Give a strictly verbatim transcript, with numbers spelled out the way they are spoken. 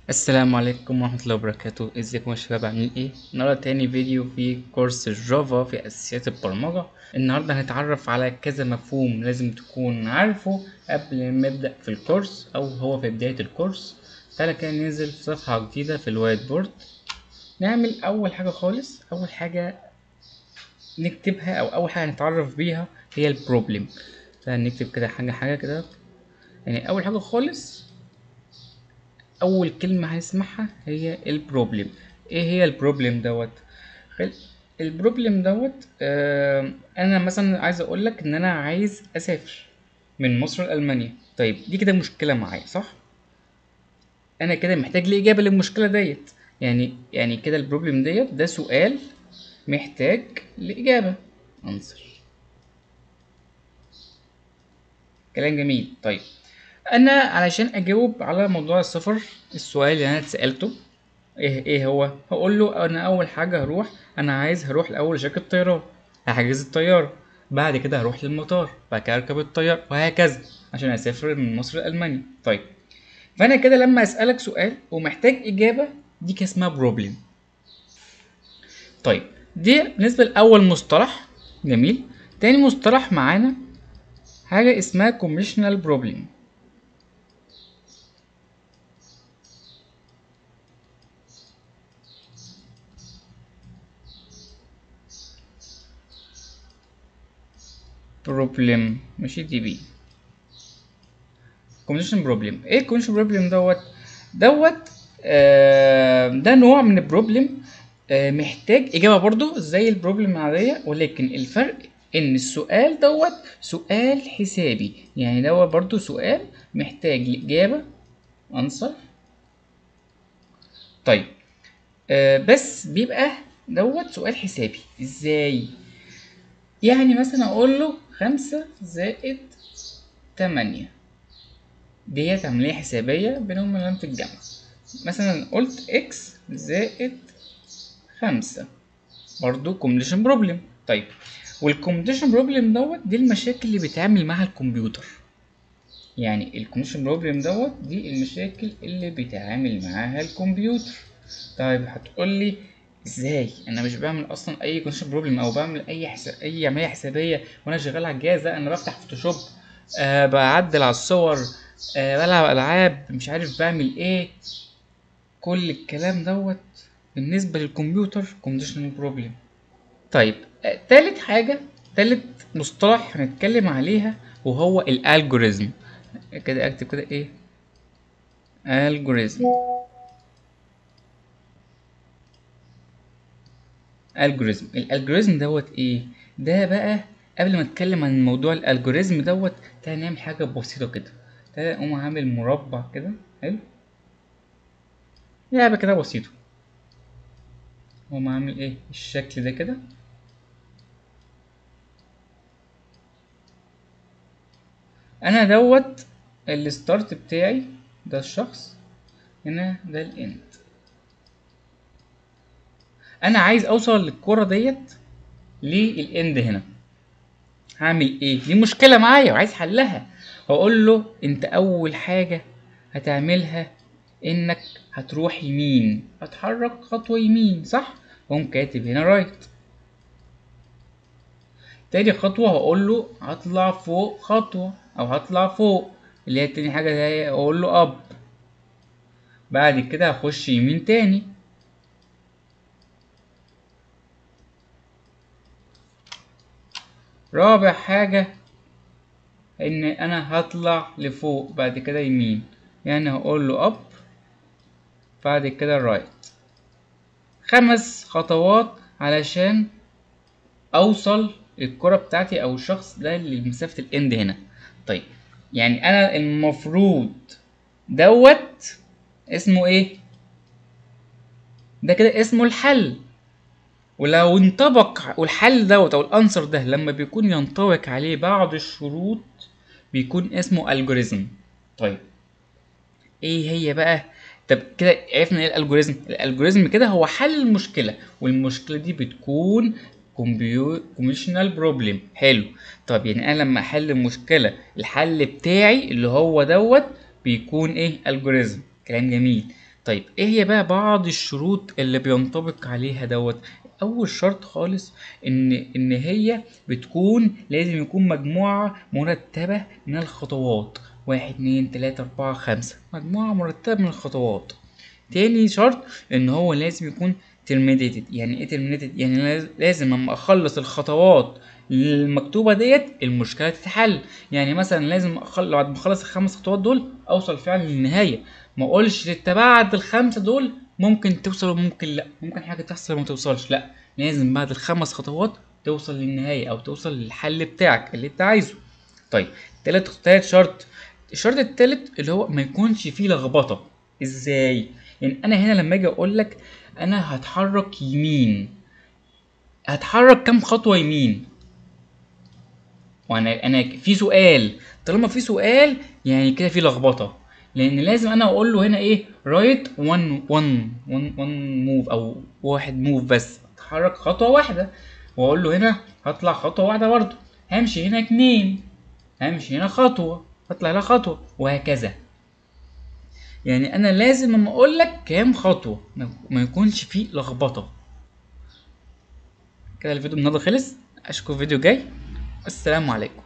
السلام عليكم ورحمة الله وبركاته. ازيكم يا شباب، عاملين ايه؟ النهاردة تاني فيديو في كورس الجافا في اساسيات البرمجة. النهاردة هنتعرف على كذا مفهوم لازم تكون عارفه قبل ما نبدأ في الكورس او هو في بداية الكورس. تعالى كده ننزل في صفحة جديدة في الوايت بورد. نعمل اول حاجة خالص، اول حاجة نكتبها او اول حاجة نتعرف بيها هي البروبلم. فنكتب كده حاجة حاجة كده. يعني اول حاجة خالص، اول كلمة هنسمعها هي البروبلم. ايه هي البروبلم دوت؟ خل- البروبلم دوت آه انا مثلا عايز اقول لك ان انا عايز اسافر من مصر لالمانيا. طيب دي كده مشكلة معايا، صح؟ انا كده محتاج لي اجابة للمشكلة ديت. يعني يعني كده البروبلم ديت ده سؤال محتاج لاجابة. انسر. كلام جميل. طيب انا علشان اجاوب على موضوع السفر، السؤال اللي انا اتسالته ايه ايه هو، هقول له انا اول حاجه هروح، انا عايز هروح الاول شركه طيران، هحجز الطياره، بعد كده هروح للمطار، بعد كده اركب الطياره وهكذا عشان اسافر من مصر لالمانيا. طيب فانا كده لما اسالك سؤال ومحتاج اجابه، دي كده اسمها بروبلم. طيب دي بالنسبه لاول مصطلح. جميل. تاني مصطلح معانا حاجه اسمها كوميشنال بروبلم. بروبلم ماشي، دي بي كومبوزيشن بروبلم. ايه الكومبوزيشن بروبلم دوت؟ دوت آه ده نوع من البروبلم، آه محتاج اجابه برضو زي البروبلم العاديه، ولكن الفرق ان السؤال دوت سؤال حسابي. يعني دوت برضو سؤال محتاج لاجابه. انسر. طيب آه بس بيبقى دوت سؤال حسابي ازاي؟ يعني مثلا اقول له خمسة زائد تمانية، ديت عملية حسابية بينهم علامة الجمع. مثلا قلت اكس زائد خمسة، برضو كومبليشن بروبلم. طيب والكومبليشن بروبلم دوت دي المشاكل اللي بيتعامل معاها الكمبيوتر. يعني الكومبليشن بروبلم دوت دي المشاكل اللي بيتعامل معاها الكمبيوتر. طيب هتقول لي ازاي؟ انا مش بعمل اصلا اي كومبليشن بروبلم او بعمل اي حساب اي عمليه حسابيه وانا شغال على الجهاز ده. انا بفتح فوتوشوب، آه بعدل على الصور، آه بلعب العاب، مش عارف بعمل ايه. كل الكلام دوت بالنسبة للكمبيوتر كونديشنال بروبلم. طيب آه، تالت حاجة، تالت مصطلح هنتكلم عليها وهو الالجوريزم. كده اكتب كده ايه؟ الجوريزم. الجوريزم الالجوريزم دوت ايه؟ ده بقى قبل ما اتكلم عن موضوع الالجوريزم دوت، تعالى نعمل حاجة بسيطة كده. تعالى اقوم عامل مربع كده. حلو. لعبة كده بسيطة. اقوم عامل ايه الشكل ده كده. انا دوت الستارت بتاعي، ده الشخص، هنا ده الاند. انا عايز اوصل للكرة ديت للاند هنا. هعمل ايه؟ دي مشكلة معايا وعايز حلها. هقول له انت اول حاجة هتعملها انك هتروح يمين، هتحرك خطوة يمين، صح؟ اقوم كاتب هنا رايت. تاني خطوة هقول له هطلع فوق خطوة او هطلع فوق، اللي هي تاني حاجة هي اقول له اب. بعد كده هخش يمين تاني. رابع حاجة ان انا هطلع لفوق بعد كده يمين، يعني هقول له اب بعد كده رايت. خمس خطوات علشان اوصل الكرة بتاعتي او الشخص ده لمسافة الاند هنا. طيب يعني انا المفروض دوت اسمه ايه؟ ده كده اسمه الحل. ولو انطبق والحل دوت او الانسر ده لما بيكون ينطبق عليه بعض الشروط بيكون اسمه الجوريزم. طيب ايه هي بقى؟ طب كده عرفنا ايه الالجوريزم. الالجوريزم كده هو حل المشكله، والمشكله دي بتكون كومبيوشنال بروبلم. حلو. طب يعني انا لما احل المشكله الحل بتاعي اللي هو دوت بيكون ايه؟ الجوريزم. كلام جميل. طيب ايه هي بقى بعض الشروط اللي بينطبق عليها دوت؟ اول شرط خالص ان ان هي بتكون لازم يكون مجموعة مرتبة من الخطوات، واحد اتنين تلاتة اربعة خمسة، مجموعة مرتبة من الخطوات. تاني شرط ان هو لازم يكون terminated. يعني ايه terminated؟ يعني لاز- لازم اما اخلص الخطوات المكتوبة ديت المشكلة تتحل. يعني مثلا لازم أخل... بعد ما اخلص الخمس خطوات دول اوصل فعلا للنهاية، ما اقولش انت بعد الخمسة دول ممكن توصل وممكن لا، ممكن حاجة تحصل وما توصلش، لا، لازم بعد الخمس خطوات توصل للنهاية او توصل للحل بتاعك اللي انت عايزه. طيب تالت تالت شرط، الشرط التالت اللي هو ما يكونش فيه لخبطة. ازاي؟ يعني انا هنا لما اجي اقول لك انا هتحرك يمين، هتحرك كام خطوة يمين؟ وانا انا في سؤال، طالما في سؤال يعني كده في لخبطه، لان لازم انا اقول له هنا ايه رايت وان وان وان وان موف او واحد موف بس، اتحرك خطوه واحده، واقول له هنا هطلع خطوه واحده برضه، همشي هنا اتنين، همشي هنا خطوه، هطلع هنا خطوه، وهكذا. يعني انا لازم اما اقول لك كام خطوه ما ما يكونش فيه لخبطه. كده الفيديو النهارده خلص، اشوفكم فيديو جاي، السلام عليكم.